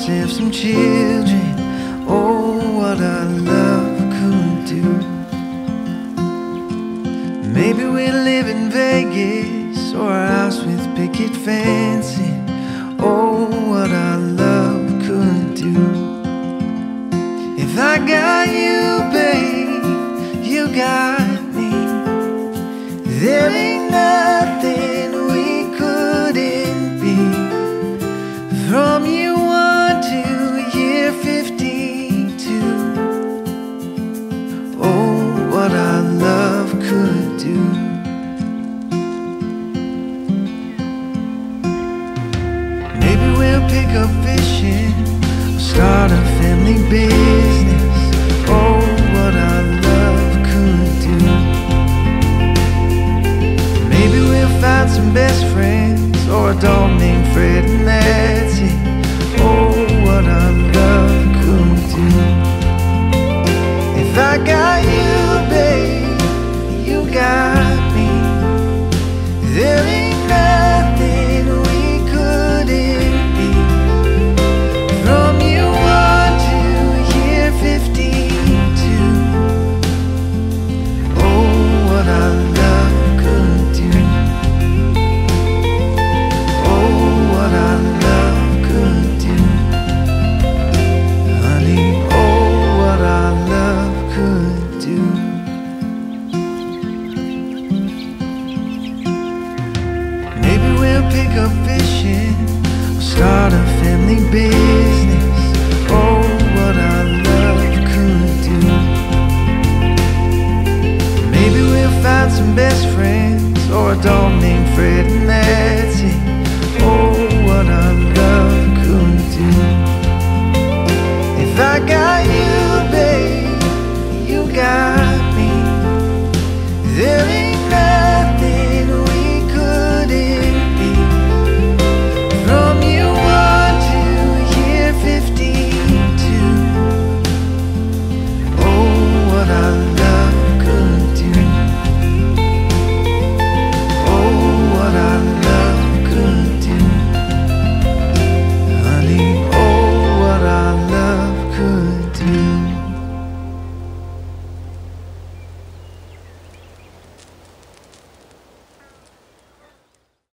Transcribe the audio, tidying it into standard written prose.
ourselves some children. Oh, what our love could do. Maybe we'll live in Vegas or a house with picket fencing. Oh, what our love could do. If I got you, babe, you got me. There ain't nothing we couldn't be. From year 1 to year 52. Oh, what our love could do. Maybe we'll pick up fishing, start a family business. Oh, what our love could do. Maybe we'll find some best friends or a dog named Fred, and that's it. Oh, what our love could do. If I got you, babe, you got me. There ain't nothing we couldn't be. From year 1 to year 52. Oh, what our love could do. Oh, what our love could do. Honey, oh, what our love could do. Maybe we'll pick up fishing, start a family business. Oh, what our love could do. Maybe we'll find some best friends or a dog named Fred, and that's it. Oh, what our love could do. If I got